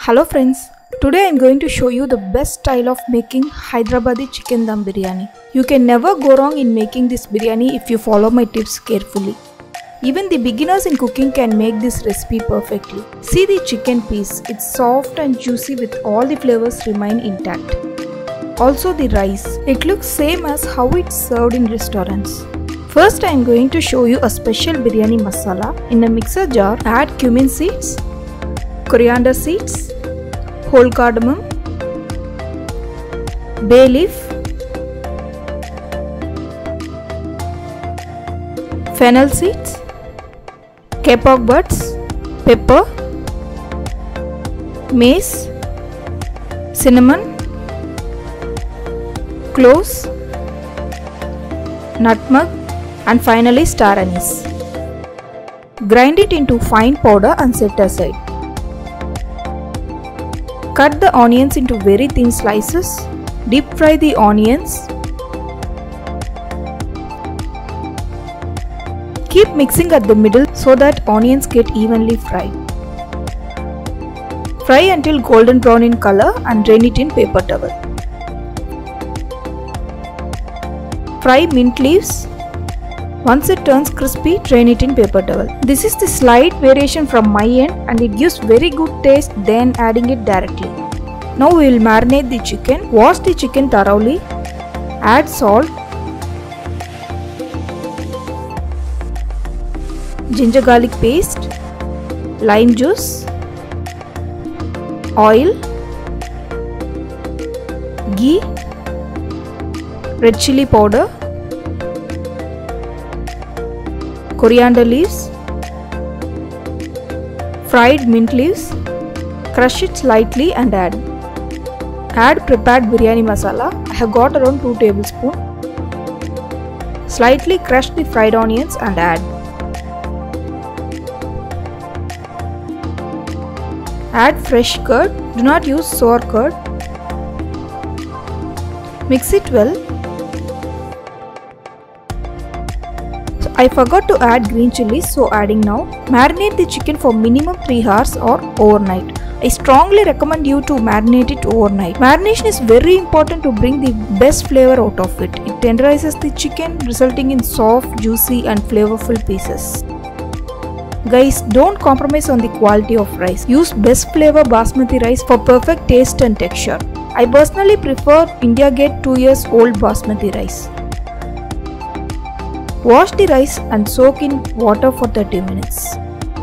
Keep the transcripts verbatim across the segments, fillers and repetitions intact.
Hello friends, today I am going to show you the best style of making Hyderabadi Chicken Dum Biryani. You can never go wrong in making this biryani if you follow my tips carefully. Even the beginners in cooking can make this recipe perfectly. See the chicken piece, it's soft and juicy with all the flavors remain intact. Also the rice, it looks same as how it's served in restaurants. First I am going to show you a special biryani masala. In a mixer jar, add cumin seeds, coriander seeds, whole cardamom, bay leaf, fennel seeds, kapok buds, pepper, mace, cinnamon, cloves, nutmug, and finally star anise. Grind it into fine powder and set aside. Cut the onions into very thin slices. Deep fry the onions. Keep mixing at the middle so that onions get evenly fried. Fry until golden brown in color and drain it in paper towel. Fry mint leaves. Once it turns crispy, drain it in paper towel. This is the slight variation from my end and it gives very good taste then adding it directly. Now we will marinate the chicken. Wash the chicken thoroughly. Add salt, ginger garlic paste, lime juice, oil, ghee, red chilli powder, coriander leaves, fried mint leaves. Crush it slightly and add. Add prepared biryani masala. I have got around two tablespoons. Slightly crush the fried onions and add. Add fresh curd. Do not use sour curd. Mix it well. I forgot to add green chillies, so adding now. Marinate the chicken for minimum three hours or overnight. I strongly recommend you to marinate it overnight. Marination is very important to bring the best flavor out of it. It tenderizes the chicken, resulting in soft, juicy and flavorful pieces. Guys, don't compromise on the quality of rice. Use best flavor Basmati rice for perfect taste and texture. I personally prefer India Gate two years old Basmati rice. Wash the rice and soak in water for thirty minutes.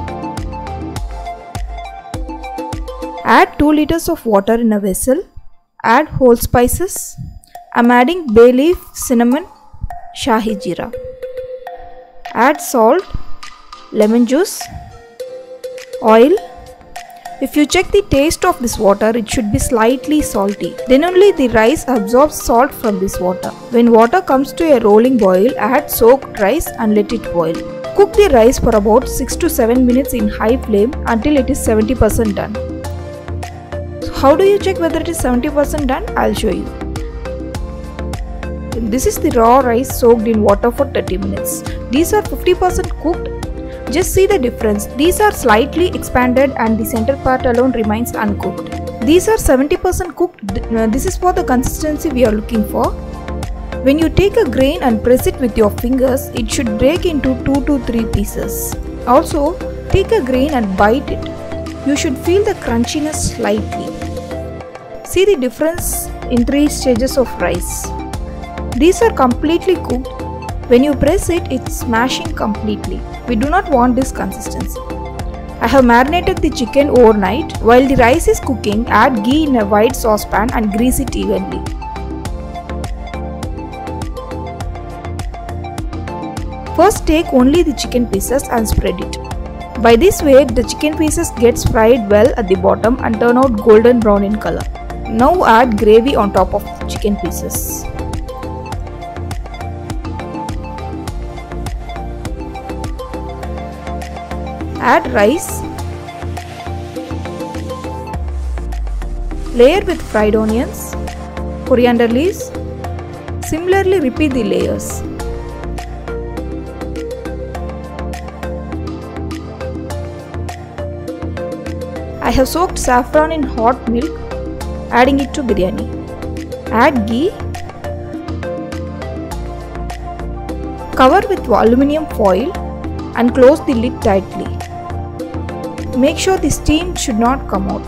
Add two liters of water in a vessel. Add whole spices. I am adding bay leaf, cinnamon, shahi jeera. Add salt, lemon juice, oil. If you check the taste of this water, it should be slightly salty. Then only the rice absorbs salt from this water. When water comes to a rolling boil, add soaked rice and let it boil. Cook the rice for about six to seven minutes in high flame until it is seventy percent done. So how do you check whether it is seventy percent done? I'll show you. This is the raw rice soaked in water for thirty minutes. These are fifty percent cooked. Just see the difference. These are slightly expanded and the center part alone remains uncooked. These are seventy percent cooked. This is for the consistency we are looking for. When you take a grain and press it with your fingers, it should break into two to three pieces. Also, take a grain and bite it. You should feel the crunchiness slightly. See the difference in three stages of rice. These are completely cooked. When you press it, it's smashing completely. We do not want this consistency. I have marinated the chicken overnight. While the rice is cooking, add ghee in a wide saucepan and grease it evenly. First take only the chicken pieces and spread it. By this way, the chicken pieces gets fried well at the bottom and turn out golden brown in color. Now add gravy on top of the chicken pieces. Add rice. Layer with fried onions, coriander leaves. Similarly repeat the layers. I have soaked saffron in hot milk, adding it to biryani. Add ghee. Cover with aluminium foil and close the lid tightly. Make sure the steam should not come out.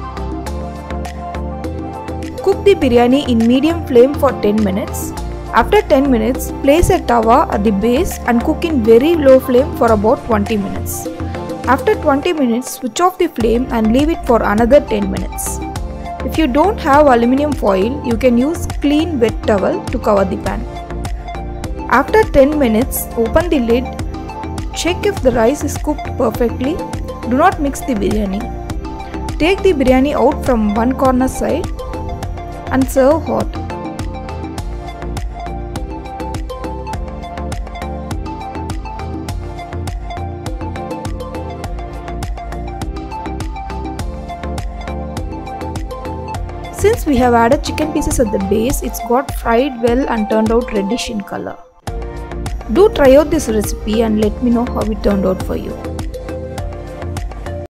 Cook the biryani in medium flame for ten minutes. After ten minutes, place a tawa at the base and cook in very low flame for about twenty minutes. After twenty minutes, switch off the flame and leave it for another ten minutes. If you don't have aluminium foil, you can use clean wet towel to cover the pan. After ten minutes, open the lid. Check if the rice is cooked perfectly. Do not mix the biryani. Take the biryani out from one corner side and serve hot. Since we have added chicken pieces at the base, it's got fried well and turned out reddish in color. Do try out this recipe and let me know how it turned out for you.